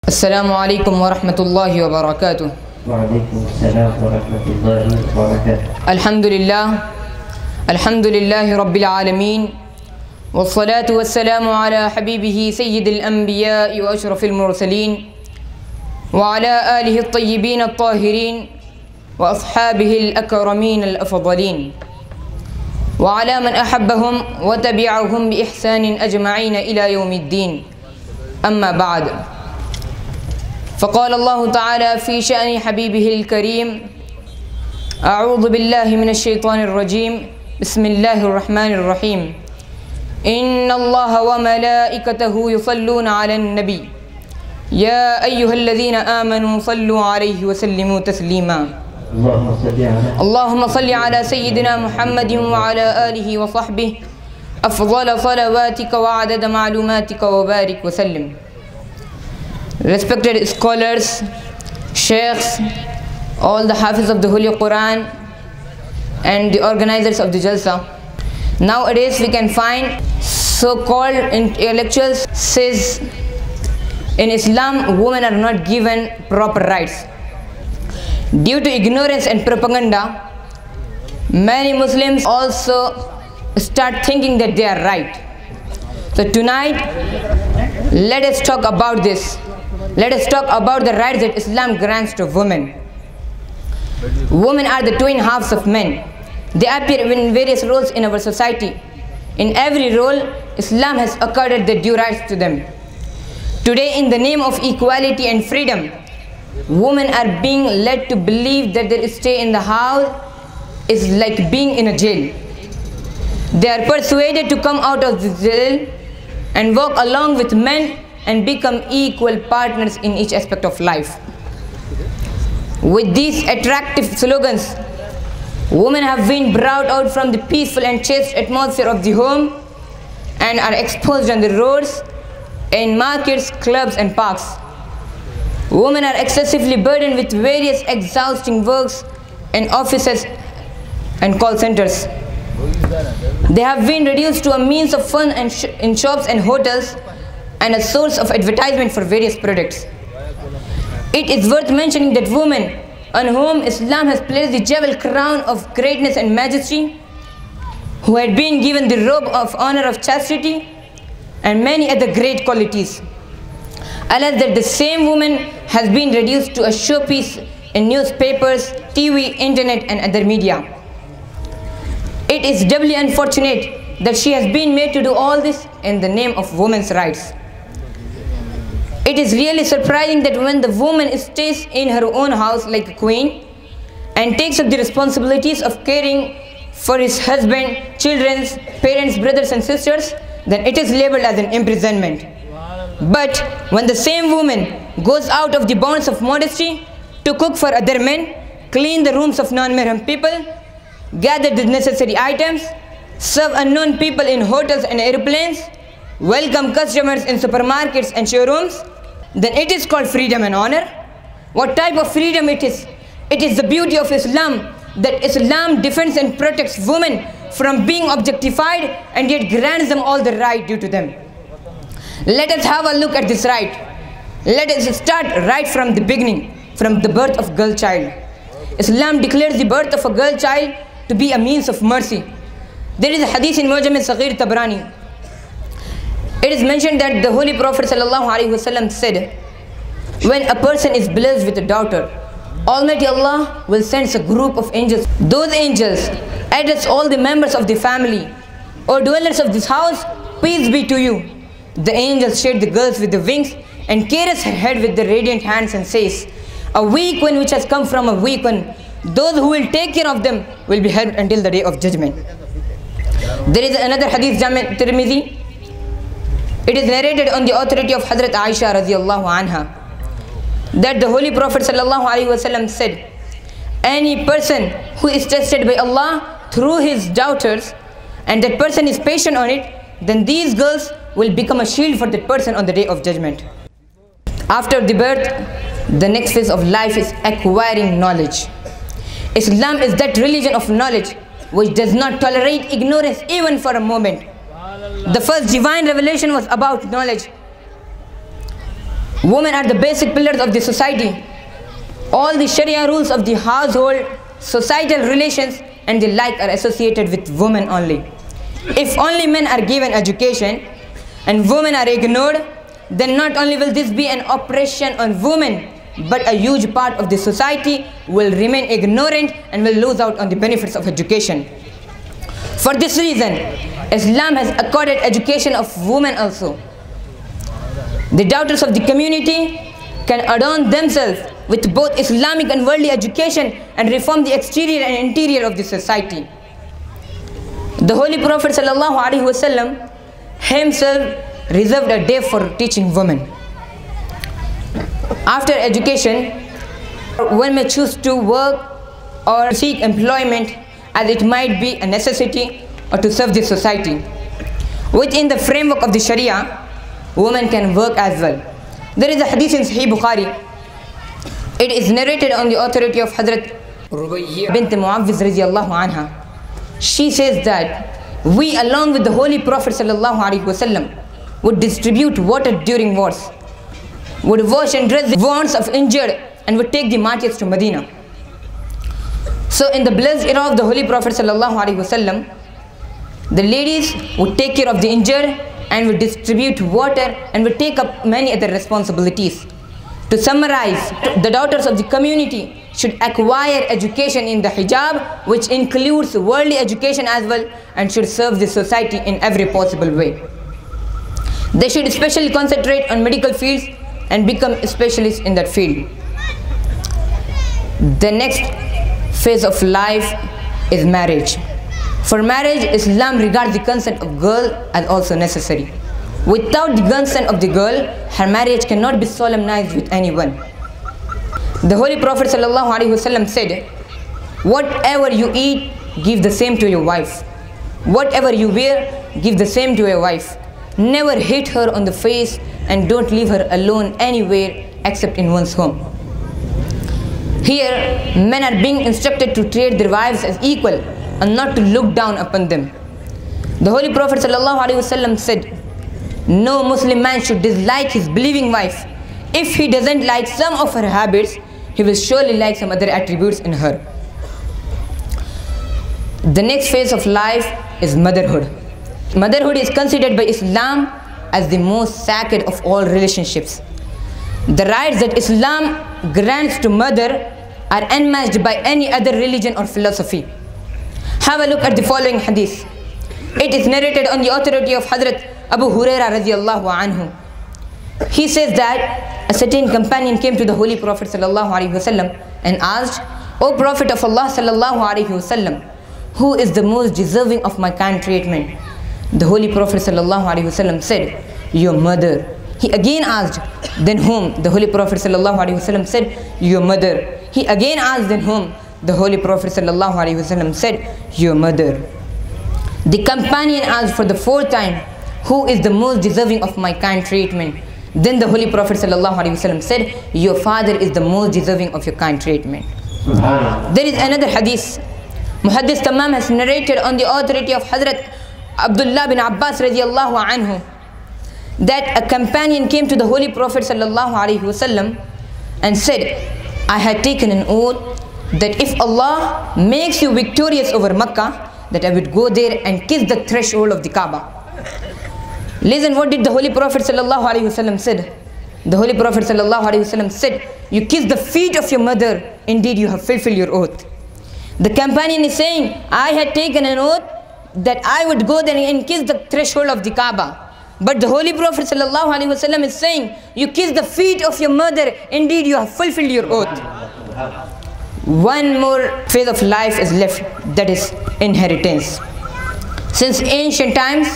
السلام عليكم ورحمة الله وبركاته. وعليكم السلام ورحمة الله وبركاته. الحمد لله رب العالمين، والصلاة والسلام على حبيبه سيد الأنبياء وأشرف المرسلين وعلى آله الطيبين الطاهرين وأصحابه الأكرمين الأفضلين وعلى من أحبهم وتبعهم بإحسان أجمعين إلى يوم الدين. أما بعد، فقال الله تعالى في شأن حبيبه الكريم: أعوذ بالله من الشيطان الرجيم، بسم الله الرحمن الرحيم. إن الله وملائكته يصلون على النبي يا أيها الذين آمنوا صلوا عليه وسلموا تسليما. اللهم صل على سيدنا محمد وعلى آله وصحبه أفضل صلواتك وعدد معلوماتك وبارك وسلم. Respected scholars, sheikhs, all the hafiz of the Holy Quran and the organizers of the Jalsa. Nowadays we can find so-called intellectuals says in Islam women are not given proper rights. Due to ignorance and propaganda, many Muslims also start thinking that they are right. So tonight, let us talk about this. Let us talk about the rights that Islam grants to women. Women are the twin halves of men. They appear in various roles in our society. In every role, Islam has accorded the due rights to them. Today, in the name of equality and freedom, women are being led to believe that their stay in the house is like being in a jail. They are persuaded to come out of the jail and walk along with men and become equal partners in each aspect of life. With these attractive slogans, women have been brought out from the peaceful and chaste atmosphere of the home and are exposed on the roads, in markets, clubs and parks. Women are excessively burdened with various exhausting works in offices and call centers. They have been reduced to a means of fun in shops and hotels and a source of advertisement for various products. It is worth mentioning that women on whom Islam has placed the jewel crown of greatness and majesty, who had been given the robe of honor of chastity and many other great qualities, alas that the same woman has been reduced to a showpiece in newspapers, TV, internet and other media. It is doubly unfortunate that she has been made to do all this in the name of women's rights. It is really surprising that when the woman stays in her own house like a queen and takes up the responsibilities of caring for his husband, children, parents, brothers and sisters, then it is labeled as an imprisonment. But when the same woman goes out of the bounds of modesty to cook for other men, clean the rooms of non-mahram people, gather the necessary items, serve unknown people in hotels and airplanes, welcome customers in supermarkets and showrooms, then it is called freedom and honor. What type of freedom it is? It is the beauty of Islam, that Islam defends and protects women from being objectified and yet grants them all the right due to them. Let us have a look at this right. Let us start right from the beginning, from the birth of girl child. Islam declares the birth of a girl child to be a means of mercy. There is a hadith in Mu'jam al-Saghir Tabrani. It is mentioned that the Holy Prophet ﷺ said, when a person is blessed with a daughter, Almighty Allah will send a group of angels. Those angels address all the members of the family, O dwellers of this house, peace be to you. The angels shade the girls with the wings and caress her head with the radiant hands and says, a weak one which has come from a weak one, those who will take care of them will be helped until the day of judgment. There is another hadith, Jami' Tirmidhi. It is narrated on the authority of Hazrat Aisha radiallahu anha that the Holy Prophet sallallahu alaihi wasallam said, any person who is tested by Allah through his daughters and that person is patient on it, then these girls will become a shield for that person on the day of judgment. After the birth, the next phase of life is acquiring knowledge. Islam is that religion of knowledge which does not tolerate ignorance even for a moment. The first divine revelation was about knowledge. Women are the basic pillars of the society. All the Sharia rules of the household, societal relations and the like are associated with women only. If only men are given education and women are ignored, then not only will this be an oppression on women, but a huge part of the society will remain ignorant and will lose out on the benefits of education. For this reason, Islam has accorded education of women also. The daughters of the community can adorn themselves with both Islamic and worldly education and reform the exterior and interior of the society. The Holy Prophet ﷺ himself reserved a day for teaching women. After education, one may choose to work or seek employment as it might be a necessity or to serve the society. Within the framework of the Sharia, women can work as well. There is a hadith in Sahih Bukhari. It is narrated on the authority of Hazrat Rubayya bint Muawwiz radiyallahu anha. She says that we, along with the Holy Prophet sallallahu alaihi wasallam, would distribute water during wars, would wash and dress the wounds of injured, and would take the martyrs to Medina. So in the blessed era of the Holy Prophet sallallahu alaihi wasallam, the ladies would take care of the injured and would distribute water and would take up many other responsibilities. To summarize, the daughters of the community should acquire education in the hijab, which includes worldly education as well, and should serve the society in every possible way. They should especially concentrate on medical fields and become specialists in that field. The next phase of life is marriage. For marriage, Islam regards the consent of girl as also necessary. Without the consent of the girl, her marriage cannot be solemnized with anyone. The Holy Prophet ﷺ said, whatever you eat, give the same to your wife. Whatever you wear, give the same to your wife. Never hit her on the face and don't leave her alone anywhere except in one's home. Here, men are being instructed to treat their wives as equal and not to look down upon them. The Holy Prophet ﷺ said, no Muslim man should dislike his believing wife. If he doesn't like some of her habits, he will surely like some other attributes in her. The next phase of life is motherhood. Motherhood is considered by Islam as the most sacred of all relationships. The rights that Islam grants to mother are unmatched by any other religion or philosophy. Have a look at the following hadith. It is narrated on the authority of Hazrat Abu Huraira radiyallahu anhu. He says that a certain companion came to the Holy Prophet sallallahu alaihi wasallam and asked, O Prophet of Allah sallallahu alaihi wasallam, who is the most deserving of my kind treatment? The Holy Prophet sallallahu alaihi wasallam said, your mother. He again asked, then whom? The Holy Prophet sallallahu alaihi wasallam said, your mother. He again asked, then whom? The Holy Prophet sallallahu alaihi wasallam said, your mother. The companion asked for the fourth time, who is the most deserving of my kind treatment? Then the Holy Prophet sallallahu alaihi wasallam said, your father is the most deserving of your kind treatment. There is another hadith. Muhaddith Tamam has narrated on the authority of Hazrat Abdullah bin Abbas radiyallahu anhu that a companion came to the Holy Prophet sallallahu alaihi wasallam and said, I had taken an oath that if Allah makes you victorious over Makkah, that I would go there and kiss the threshold of the Kaaba. Listen, what did the Holy Prophet sallallahu alaihi wasallam said? The Holy Prophet sallallahu alaihi wasallam said, you kiss the feet of your mother, indeed you have fulfilled your oath. The companion is saying, I had taken an oath that I would go there and kiss the threshold of the Kaaba. But the Holy Prophet sallallahu alaihi wasallam is saying, you kiss the feet of your mother, indeed you have fulfilled your oath. One more phase of life is left, that is inheritance. Since ancient times,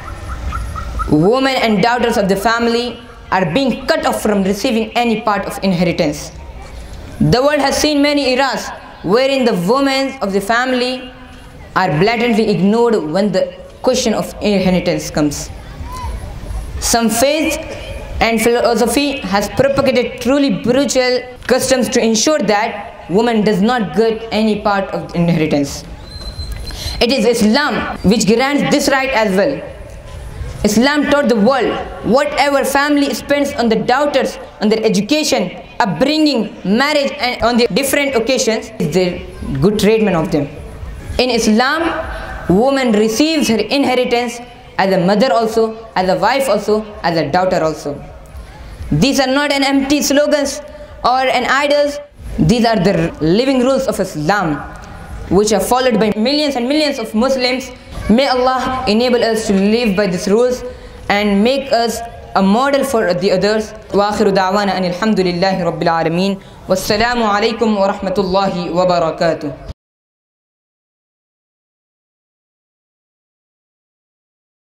women and daughters of the family are being cut off from receiving any part of inheritance. The world has seen many eras wherein the women of the family are blatantly ignored when the question of inheritance comes. Some faith and philosophy has propagated truly brutal customs to ensure that woman does not get any part of inheritance. It is Islam which grants this right as well. Islam taught the world whatever family spends on the daughters, on their education, upbringing, marriage, and on the different occasions is the good treatment of them. In Islam, woman receives her inheritance as a mother also, as a wife also, as a daughter also. These are not an empty slogans or an idols. These are the living rules of Islam, which are followed by millions and millions of Muslims. May Allah enable us to live by these rules and make us a model for the others. Wa akhiru da'wana anil hamdulillahi rabbil alameen. Wassalamu alaikum wa rahmatullahi wa barakatuh.